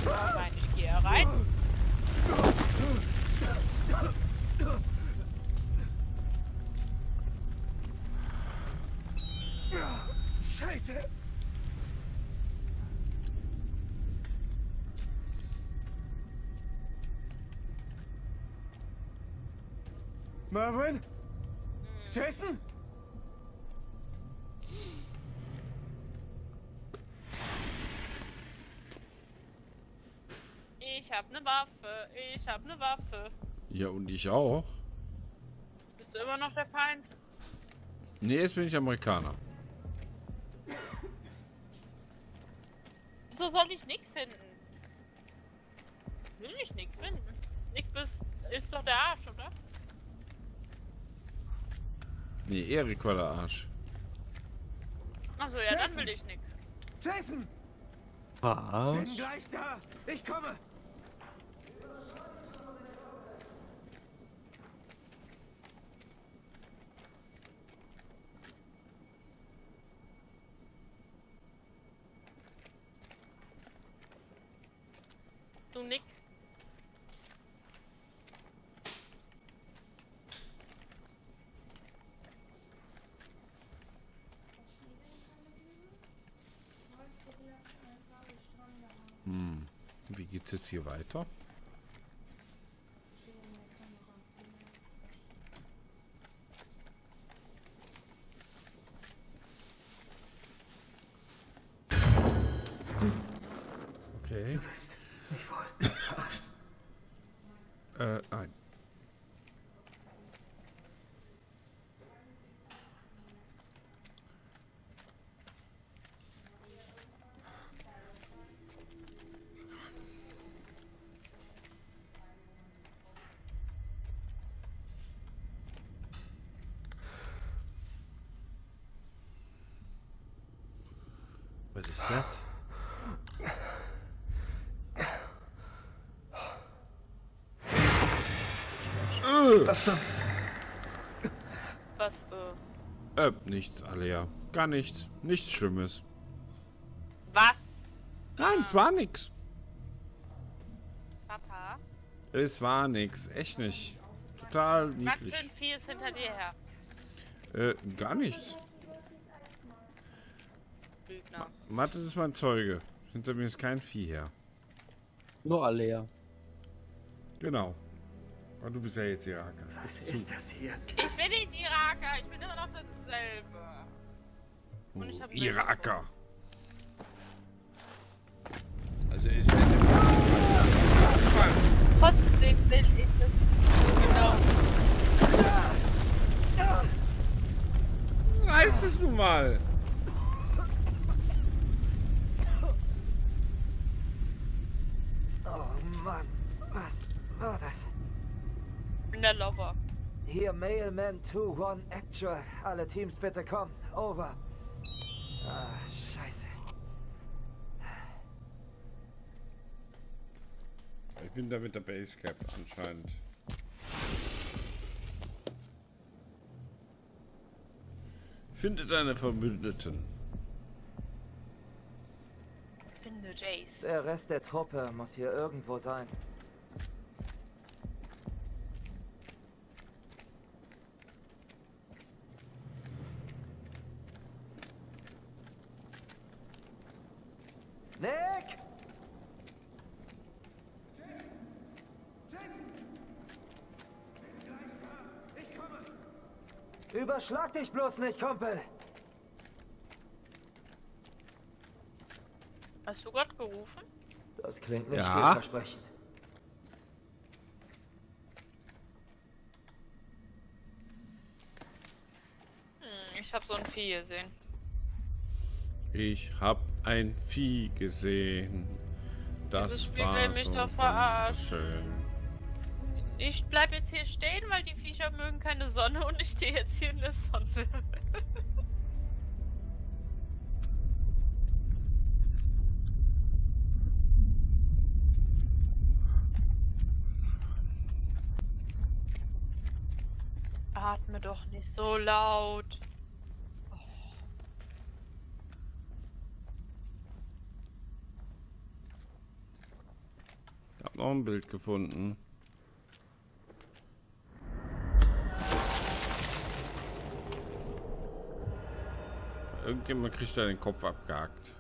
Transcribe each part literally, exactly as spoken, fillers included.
Nein, ich gehe rein. Scheiße! Marvin? Jason? Ich hab ne Waffe. Ich hab ne Waffe. Ja, und ich auch. Bist du immer noch der Feind? Nee, jetzt bin ich Amerikaner. Wieso soll ich Nick finden? Will ich Nick finden? Nick bist, ist doch der Arsch, oder? Nee, Erik war der Arsch. Achso, ja, dann will ich Nick. Jason! Bin Was? gleich da! Ich komme! Du Nick. Hm. Wie geht's jetzt hier weiter? Okay. Du willst mich wohl verarschen. Äh, nein. Was ist das? Was denn? Was, äh. Äh, nichts, Alea. Gar nichts. Nichts Schlimmes. Was? Nein, es war nix. Papa? Es war nix. Echt nicht. Total Was für niedlich. ein Vieh ist hinter dir her? Äh, gar nichts. Lügner. Mathe ist mein Zeuge. Hinter mir ist kein Vieh her. Nur Alea. Genau. Aber du bist ja jetzt Iraker. Was ist das hier? Ich bin nicht Iraker, ich bin immer noch dasselbe. Und ich hab Iraker. Also ist der Trotzdem will ich es nicht genau. Reiß es nun mal. Oh Mann, was war das? Ich bin der Lover. Hier Mailman zwei eins Actual. Alle Teams bitte kommen. Over. Ah, scheiße. Ich bin da mit der Basecap anscheinend. Finde deine Verbündeten. Finde Jace. Der Rest der Truppe muss hier irgendwo sein. Nick! Ich komme! Überschlag dich bloß nicht, Kumpel! Hast du Gott gerufen? Das klingt nicht Ja. vielversprechend. Hm, ich hab so ein Vieh gesehen. Ich hab ein Vieh gesehen. Das Dieses Spiel war will mich so doch verarschen. schön. Ich bleib jetzt hier stehen, weil die Viecher mögen keine Sonne und ich stehe jetzt hier in der Sonne. Atme doch nicht so laut. Ich habe noch ein Bild gefunden. Irgendjemand kriegt da den Kopf abgehakt.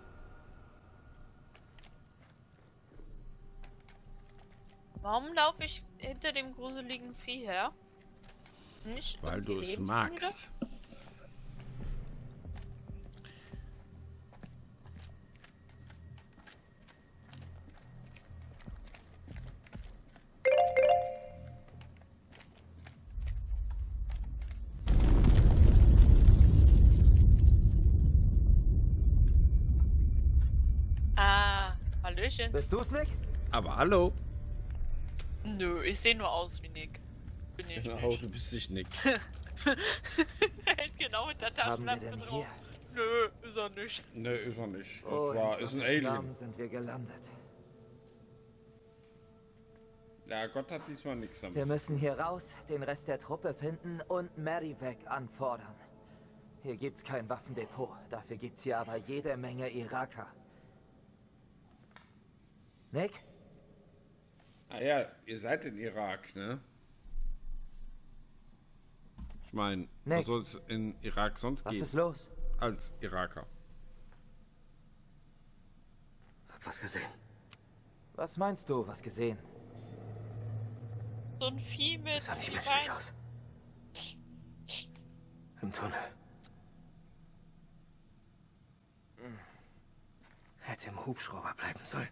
Warum laufe ich hinter dem gruseligen Vieh her? Nicht Weil um die du es Lebensmüde? magst. Ah, Hallöchen. Bist du's, Nick? Aber hallo. Nö, ich sehe nur aus wie Nick. Bin ich Genau, nicht. du bist nicht Nick. Hält genau mit der Was haben wir Taschenlampe denn drauf. hier? Nö, ist er nicht. Ne, ist er nicht. Das Oh, war, in ist ein Gottes Alien. Namen sind wir gelandet. Ja, Gott hat diesmal nichts damit. Wir müssen hier raus, den Rest der Truppe finden und Medivac anfordern. Hier gibt's kein Waffendepot, dafür gibt's hier aber jede Menge Iraker. Nick? Ah ja, ihr seid in Irak, ne? Ich meine, was Nick. soll es in Irak sonst Was geben ist los? als Iraker? Hab was gesehen. Was meinst du, was gesehen? So ein Vieh mit. Das sah nicht wie menschlich Beinen. aus. Im Tunnel. Hätte im Hubschrauber bleiben sollen.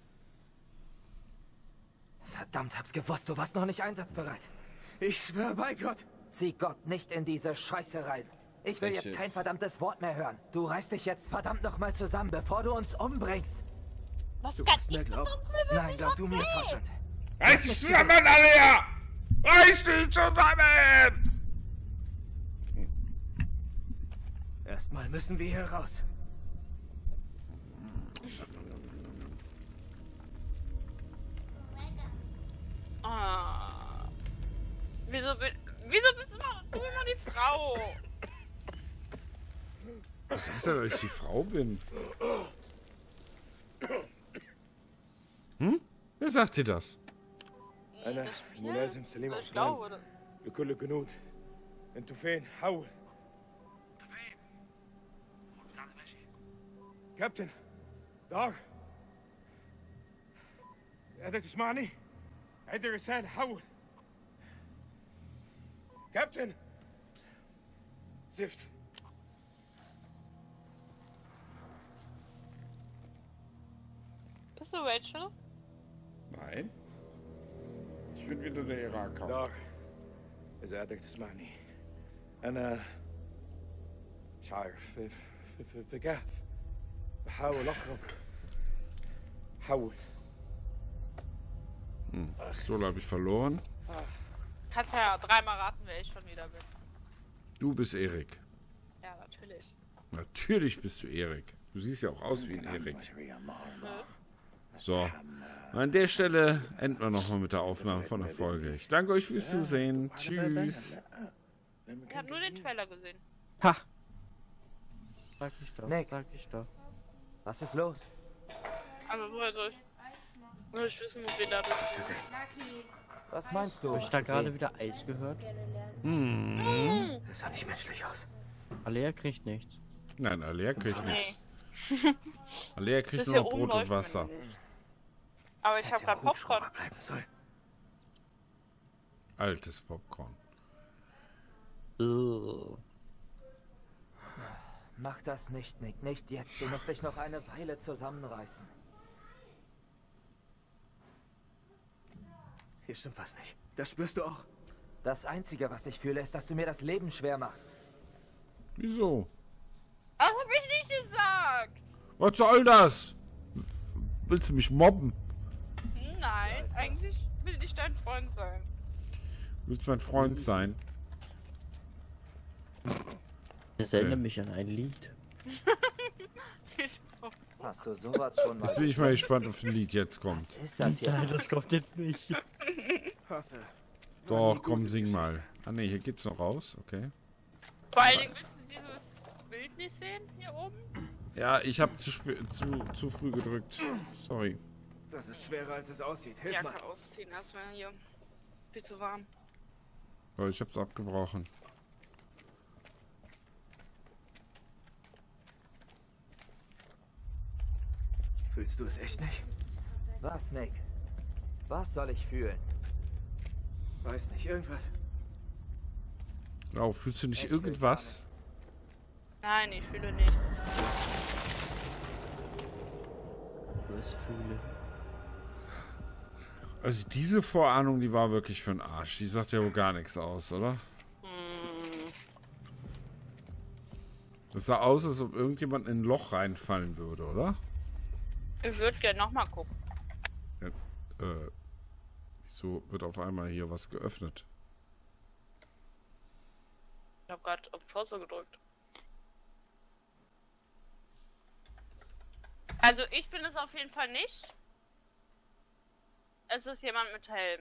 Verdammt, hab's gewusst, du warst noch nicht einsatzbereit. Ich schwöre bei Gott. Zieh Gott nicht in diese Scheiße rein. Ich will Echt jetzt kein jetzt? verdammtes Wort mehr hören. Du reißt dich jetzt verdammt noch mal zusammen, bevor du uns umbringst. Was Du kann musst ich mir glauben. denn Nein, glaub du mir, Sergeant. Reiß dich zusammen, Alea! Reiß dich zusammen! Erstmal müssen wir hier raus. Ah. Wieso, bi- wieso bist du immer, du immer die Frau? Was sagt er, dass ich die Frau bin? Hm? Wer sagt dir das? أنا Das Spiel? ملازم سليم Soll ich schlau, عثمان oder? لكل الجنود. انتوا فين؟ حول. انت فين؟ هو بتاعنا ماشي. كابتن دار. قادر تسمعني؟ عد الرسالة حول. كابتن. زفت. Bist du Rachel? Nein. Ich bin wieder der Iraker. دار. إذا قادر تسمعني. أنا مش عارف في في في, في كهف. بحاول أخرج. حول. Hm. So habe ich verloren. Kannst ja dreimal raten, wer ich schon wieder bin. Du bist Erik. Ja, natürlich. Natürlich bist du Erik. Du siehst ja auch aus wie ein Erik. So. An der Stelle enden wir nochmal mit der Aufnahme von der Folge. Ich danke euch fürs Zusehen. Tschüss. Ich habe nur den Trailer gesehen. Ha! Sag ich doch, Nick. sag ich doch. Was ist los? Aber woher soll ich? Nur ich wissen, wen da ist. Was meinst du? Hab ich was da gesehen? gerade wieder Eis gehört? Hm. Das sah nicht menschlich aus. Alea kriegt nichts. Nein, Alea kriegt nichts. Nee. Alea kriegt Das nur hier noch oben Brot und läuft man Wasser. nicht. Aber ich habe Hätte gerade im Hubschrauber Popcorn. bleiben sollen. Altes Popcorn. Ugh. Mach das nicht, Nick. Nicht jetzt. Du musst dich noch eine Weile zusammenreißen. Hier stimmt was nicht. Das spürst du auch. Das Einzige, was ich fühle, ist, dass du mir das Leben schwer machst. Wieso? Das hab ich nicht gesagt. Was soll das? Willst du mich mobben? Nein, eigentlich will ich dein Freund sein. Willst du mein Freund sein? Das erinnert mich an ein Lied. Hast du sowas schon mal? Jetzt bin ich mal gespannt, auf ein Lied jetzt kommt. Was ist das Nein, hier? das kommt jetzt nicht. Hasse. Doch, komm, sing mal. Ah ne, hier geht's noch raus, okay. Vor allen Dingen willst du dieses Bild nicht sehen hier oben? Ja, ich habe zu, spä- zu, zu früh gedrückt. Sorry. Das ist schwerer, als es aussieht. Hilf mal. Jacke ausziehen erstmal hier. Viel zu warm. Oh, ich hab's abgebrochen. Fühlst du es echt nicht? Was, Snake? Was soll ich fühlen? Weiß nicht, irgendwas. Oh, fühlst du nicht Ich fühl irgendwas? Nein, ich fühle nichts. Was fühle? Also diese Vorahnung, die war wirklich für den Arsch. Die sagt ja wohl gar nichts aus, oder? Hm. Das sah aus, als ob irgendjemand in ein Loch reinfallen würde, oder? Ich würde gerne nochmal gucken. Ja, äh, wieso wird auf einmal hier was geöffnet? Ich habe gerade auf Pause gedrückt. Also ich bin es auf jeden Fall nicht. Es ist jemand mit Helm.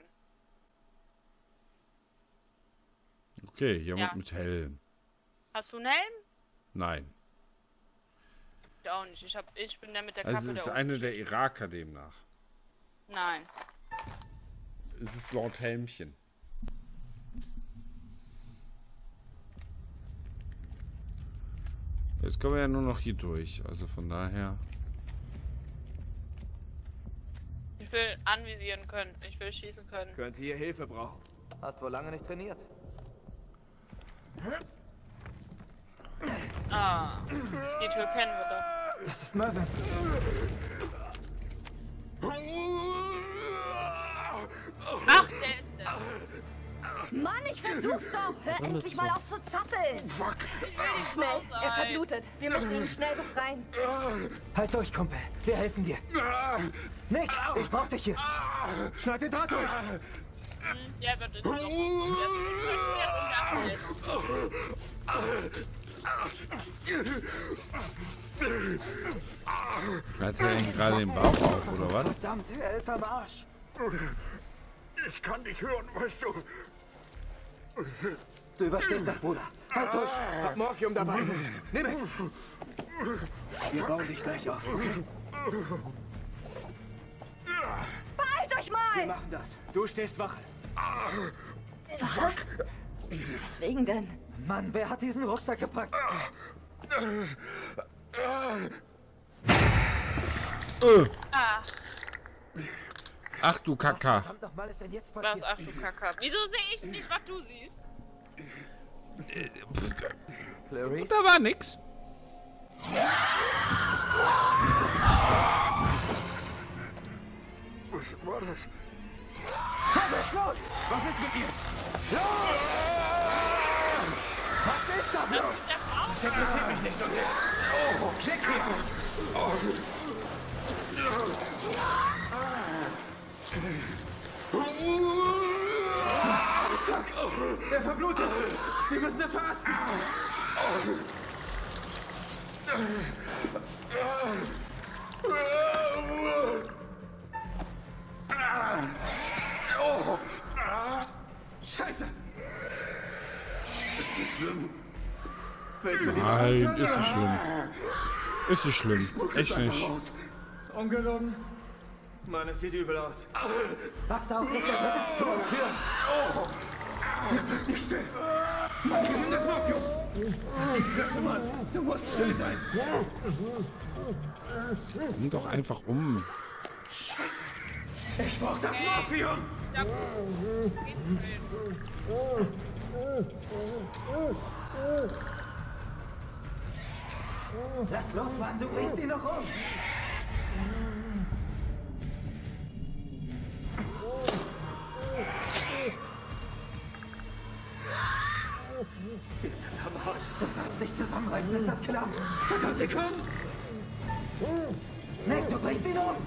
Okay, jemand Ja. mit Helm. Hast du einen Helm? Nein. Ich auch nicht. Ich, hab, ich bin der mit der Kappe. Also es ist der eine oben der Iraker demnach. steht. Nein. Es ist Lord Helmchen. Jetzt kommen wir ja nur noch hier durch. Also von daher... Ich will anvisieren können. Ich will schießen können. Könnte hier Hilfe brauchen. Hast wohl lange nicht trainiert. Ah. Die Tür kennen wir doch. Das ist Mervyn. Ach, der ist der. Mann, ich versuch's doch! Hör endlich mal auf zu zappeln! Schnell, er verblutet. Wir müssen ihn schnell befreien. Halt durch, Kumpel. Wir helfen dir. Nick, ich brauch dich hier. Schneid den Draht durch! Hm, der wird jetzt noch. Der wird Hat er ihn gerade den Bauch auf, oder was? Verdammt, er ist am Arsch. Ich kann dich hören, weißt du. Du überstehst das, Bruder. Halt durch. Hab Morphium dabei. Nimm es! Wir bauen dich gleich auf, okay? Beeilt euch Wir mal! machen das. Du stehst Wache. Weswegen denn? Mann, wer hat diesen Rucksack gepackt? Äh. Ach, Ach du Kaka. Verdammt nochmal ist denn jetzt was? passiert? Ach du Kacke. Wieso sehe ich nicht, was du siehst? Clarice? Da war nix. Was war das? Komm jetzt los! Was ist mit ihr? Was ist da los? Der Frau? Das interessiert mich nicht so sehr. Oh, weg hier! Fuck! Er verblutet! Wir müssen das verarzten! Scheiße! Ist das schlimm? Willst du die Nein, ist nicht schlimm. Ist nicht schlimm. Echt nicht. Ungelogen? Mann, es sieht übel aus. Was da auch ist, der wird es zu uns führen. Bleib nicht still! Nimm das Morphium! Die Fresse, Mann! Du musst still sein! Nimm doch einfach um. Scheiße! Ich brauch das Morphium! Ja, gut. Lass los, Mann, du bringst ihn noch um. Wir sind am Arsch. Du sollst dich zusammenreißen, ist das klar? Verdammt, sie kommen! Nick, du bringst ihn um.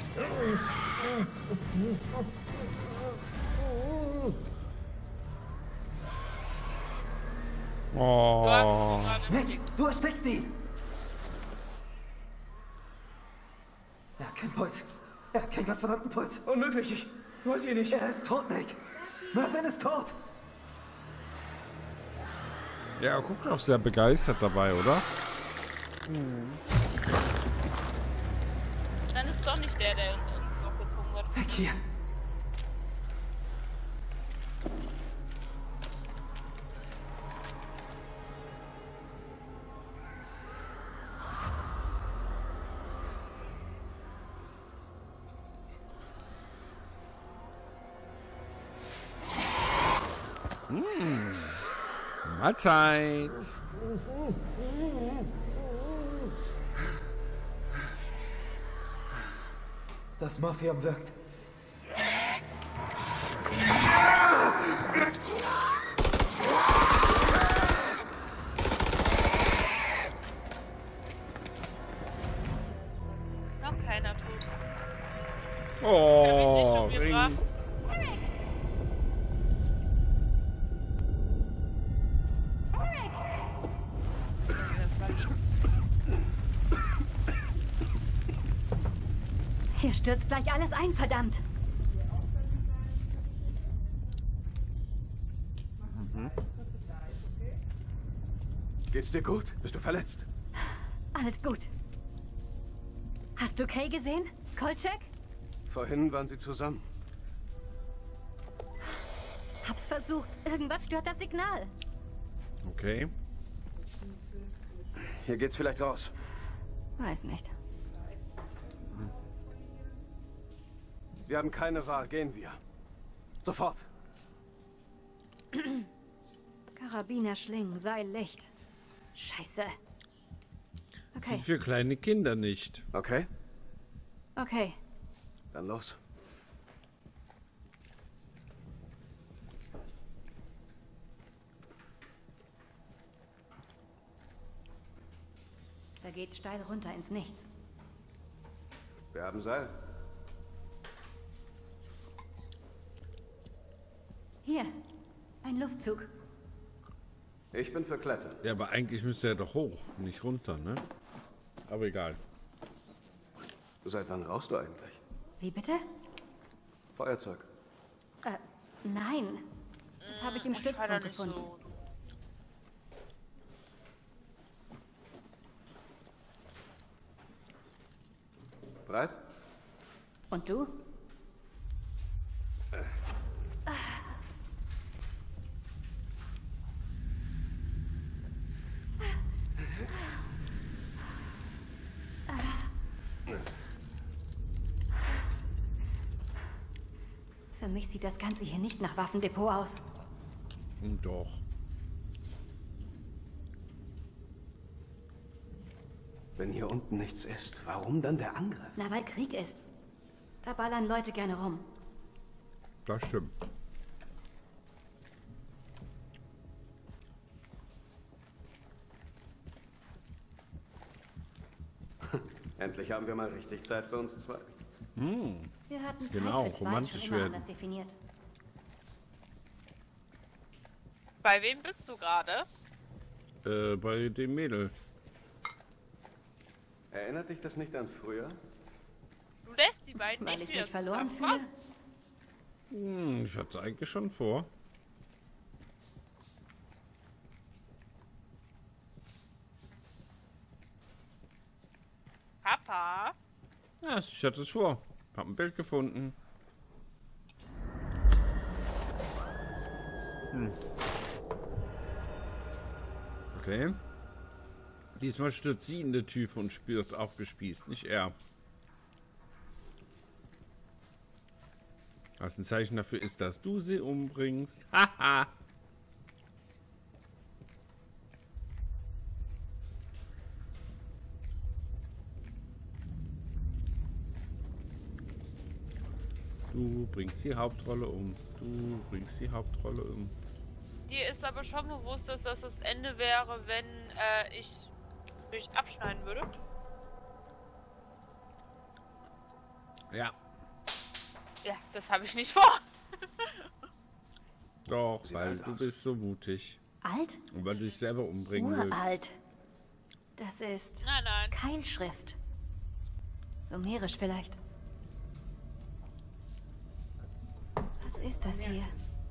Oh. Nick, du erstickst ihn. Er hat keinen Puls. Er hat keinen gottverdammten Puls. Unmöglich, ich wollte ihn nicht. Er ist tot, Nick. Mervyn ist tot. Ja, guck doch, sehr begeistert dabei, oder? Dann ist doch nicht der, der uns noch Weg hier. Hm. Mahlzeit. Das Morphium wirkt. Noch keiner tot. Oh, Ring. Ring. Hier stürzt gleich alles ein, verdammt. Mhm. Geht's dir gut? Bist du verletzt? Alles gut. Hast du Kay gesehen? Kolchak? Vorhin waren sie zusammen. Hab's versucht. Irgendwas stört das Signal. Okay. Hier geht's vielleicht raus. Weiß nicht. Wir haben keine Wahl. Gehen wir. Sofort. Karabiner, Schlingen, Seil, Licht. Scheiße. Okay. Sind für kleine Kinder nicht. Okay, Okay. dann los. Da geht's steil runter ins Nichts. Wir haben Seil. Hier. Ein Luftzug. Ich bin für Klettern. Ja, aber eigentlich müsste er doch hoch, nicht runter, ne? Aber egal. Seit wann rauchst du eigentlich? Wie bitte? Feuerzeug. Äh, nein. Das habe ich im Schrei doch Stützpunkt nicht gefunden. so. Bereit? Und du? Für mich sieht das Ganze hier nicht nach Waffendepot aus. Und doch. Wenn hier unten nichts ist, warum dann der Angriff? Na, weil Krieg ist. Da ballern Leute gerne rum. Das stimmt. Endlich haben wir mal richtig Zeit für uns zwei. Hm. Wir hatten Zeit Genau, für zwei romantisch schon immer werden. anders definiert. Bei wem bist du gerade? Äh, bei dem Mädel. Erinnert dich das nicht an früher? Du lässt die beiden Weil nicht ich wieder mich verloren zusammenkommen. fühle. Hm, ich hatte es eigentlich schon vor. Papa? Ja, ich hatte es vor. Hab ein Bild gefunden. Hm. Okay. Diesmal stürzt sie in die Tiefe und spürt aufgespießt, nicht er. Was ein Zeichen dafür ist, dass du sie umbringst. Haha. Du bringst die Hauptrolle um. Du bringst die Hauptrolle um. Dir ist aber schon bewusst, dass das das Ende wäre, wenn äh, ich mich abschneiden würde? Ja. Ja, das habe ich nicht vor. Doch, Sieht weil alt du aus. bist so mutig. Alt? Und weil du dich selber umbringen willst. Uralt. Das ist Nein, nein. Keilschrift. Sumerisch vielleicht. Was ist das hier?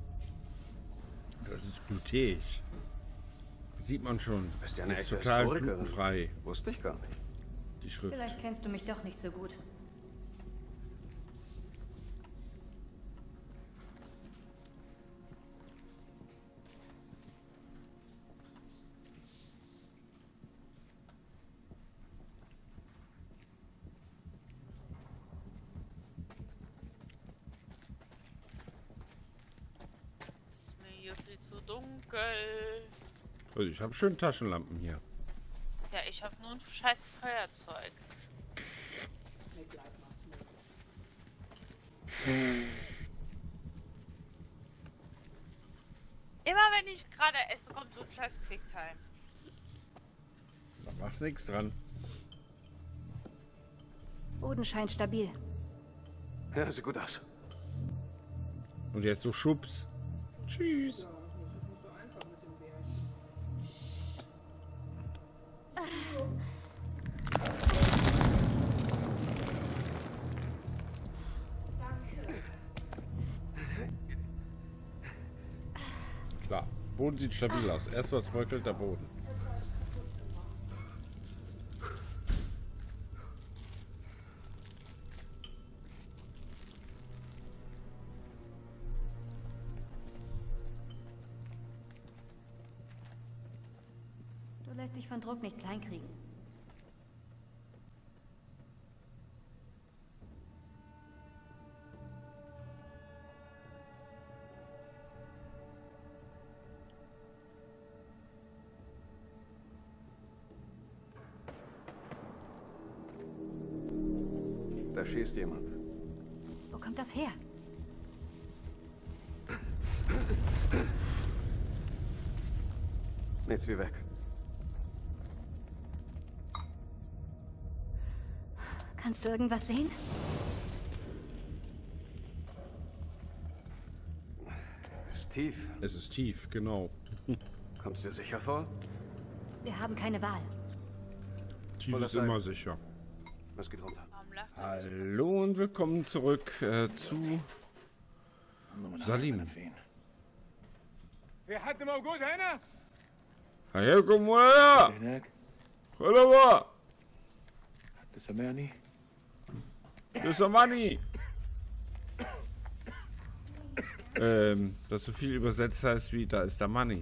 Das ist gluteig. Sieht man schon. Du bist ja eine ist echte total Historikerin. glutenfrei, Wusste ich gar nicht. die Schrift. Vielleicht kennst du mich doch nicht so gut. dunkel. Also ich habe schön Taschenlampen hier. Ja, ich habe nur ein scheiß Feuerzeug. Immer wenn ich gerade esse, kommt so ein scheiß Quicktime. Da macht nichts dran. Boden scheint stabil. Ja, sieht gut aus. Und jetzt so Schubs. Tschüss. Klar, Boden sieht stabil aus. Erst was bröckelt der Boden. Du lässt dich von Druck nicht kleinkriegen. Da schießt jemand. Wo kommt das her? Nichts wie weg. Kannst du irgendwas sehen? Ist tief. Es ist tief, genau. Kommst du dir sicher vor? Wir haben keine Wahl. Tief Voller ist immer Seil. sicher. Was geht runter? Warum lacht er? Hallo und willkommen zurück äh, zu Salim. في حد موجود هنا؟ هياكم ويا هناك خلوا حد سمعني؟ Mister Money. Ähm, das so viel übersetzt heißt wie, da ist der Money.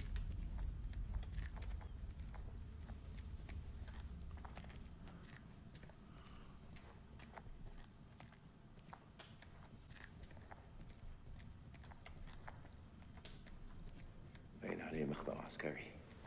باين عليه مخبأ عسكري.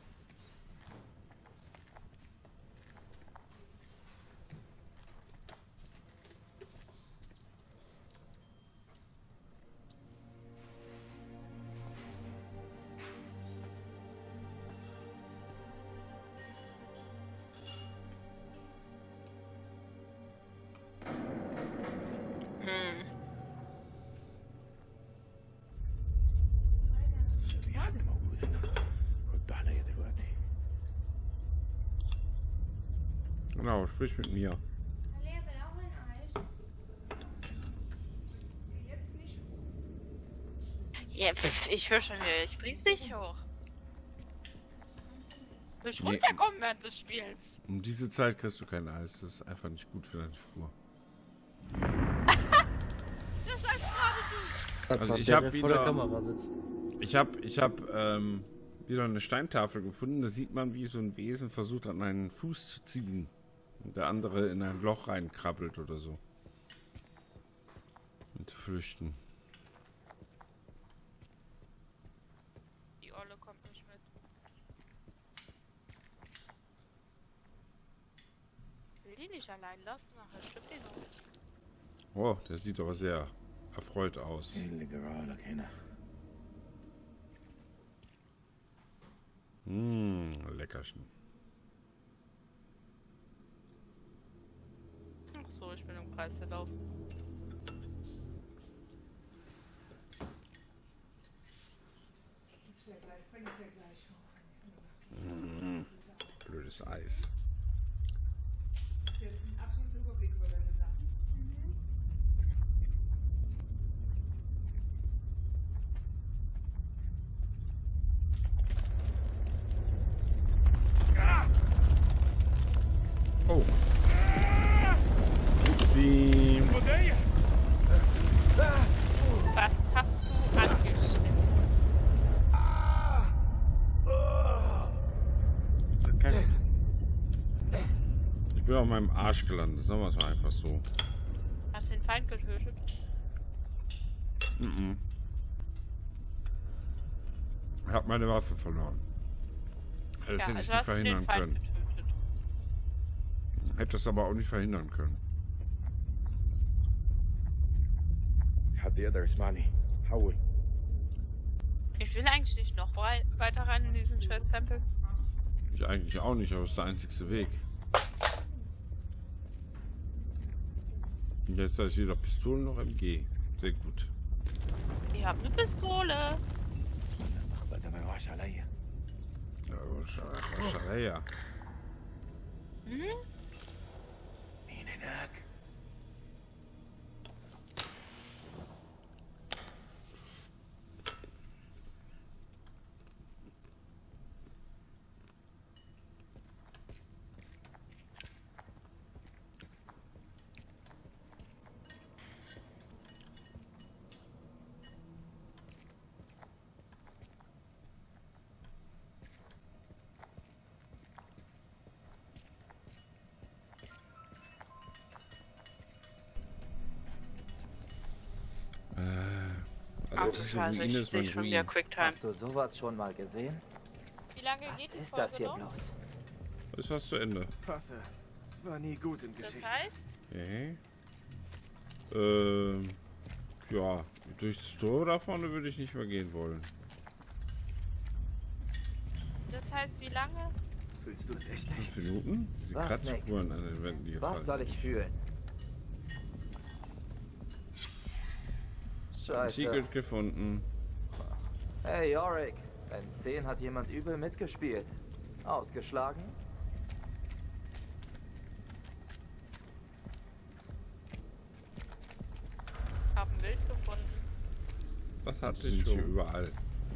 في حد موجود هنا؟ رد عليا دلوقتي. Genau, sprich mit mir. Ja, pf, ich höre schon wieder, ich bring's nicht hoch. Du bist Nee. runterkommen während des Spiels. Um diese Zeit kriegst du kein Eis. Das ist einfach nicht gut für deine Figur. Das heißt gerade Also Hat ich der, habe der vor der wieder, Kamera sitzt. ich habe, ich habe ähm, wieder eine Steintafel gefunden. Da sieht man, wie so ein Wesen versucht, an einen Fuß zu ziehen. Und der andere in ein Loch reinkrabbelt oder so. Und zu flüchten. die Olle kommt nicht mit. Ich will die nicht allein lassen, nachher stimmt die noch. Oh, der sieht aber sehr erfreut aus. ايه اللي جرالك هنا؟ Mmh, Leckerchen. Ach so, ich bin im Kreis gelaufen. Mmh, blödes Eis. Oh. Upsi. ودية Was hast du angestellt? Ich bin auf meinem Arsch gelandet, sagen wir es mal einfach so. Hast du den Feind getötet? Mhm. habe meine Waffe verloren. Das Ja, hätte ich also nicht hast du den verhindern Feind können. getötet. Hätte das aber auch nicht verhindern können. حد يقدر يسمعني حول. Ich will eigentlich nicht noch wei weiter rein in diesen scheiß Tempel. Ich eigentlich auch nicht, aber es ist der einzigste Weg. Und jetzt habe ich weder Pistolen noch M G. Sehr gut. Ich habe eine Pistole. المخبأ ده ما يوقعش عليا. Ja, wahrscheinlich, ja. Hm? مين هناك؟ Also diese Ruine ich ist mein sehe schon wieder Ruin. Quicktime. Hast du sowas schon mal gesehen? Wie lange Was geht die ist Folge das hier noch? bloß? Ist fast zu Ende. Passe. War nie gut in Das Geschichte. heißt, Okay. Ähm. Ja, durch das Tor da vorne würde ich nicht mehr gehen wollen. das heißt, wie lange? Fühlst du es echt nicht? Fünf Minuten? Die Was, Kratzspuren an den Wänden, die hier Was soll fallen. ich fühlen? Scheiße. Secret gefunden. Hey, Yorick. Bei zehn hat jemand übel mitgespielt. Ausgeschlagen? Hab ein Bild gefunden. Was hat Die ich sind schon hier überall?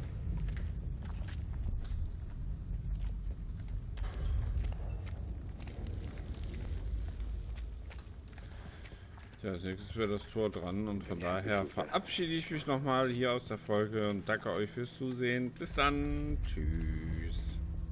Tja, als nächstes wäre das Tor dran und von daher verabschiede ich mich nochmal hier aus der Folge und danke euch fürs Zusehen. Bis dann. Tschüss.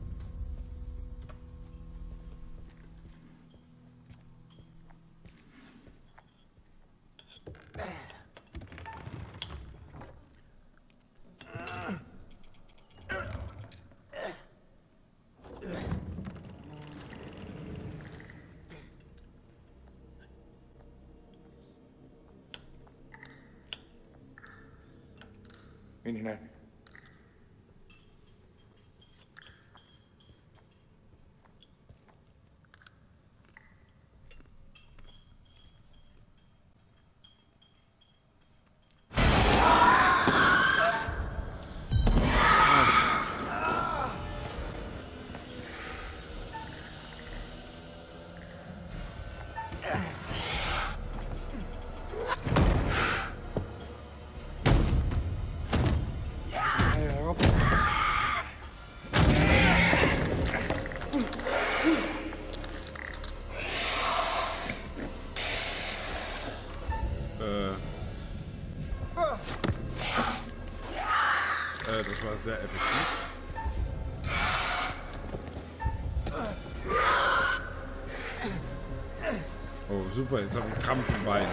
مين هناك؟ Das war sehr effektiv. Oh, super, jetzt habe ich einen Krampf im Bein.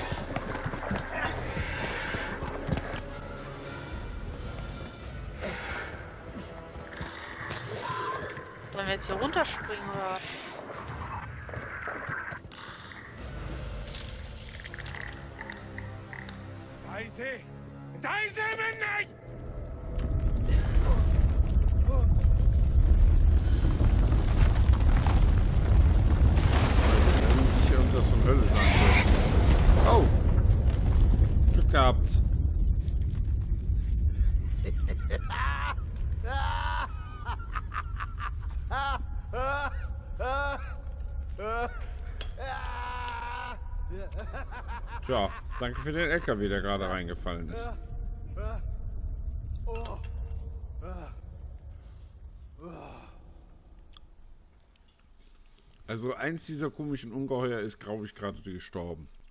Wollen wir jetzt hier runterspringen oder? عايز ايه؟ انت عايز ايه مني؟ Nicht irgendwas von Hölle sein soll. Oh! Glück gehabt. Tja, danke für den L K W, der gerade reingefallen ist. Also eins dieser komischen Ungeheuer ist, glaube ich, gerade gestorben.